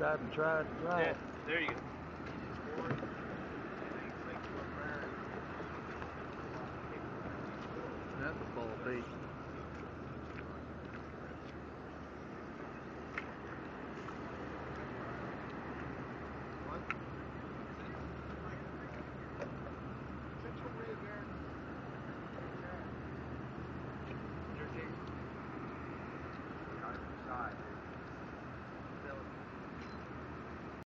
subscribe, and try it. Yeah, there you go. That's a ball beat.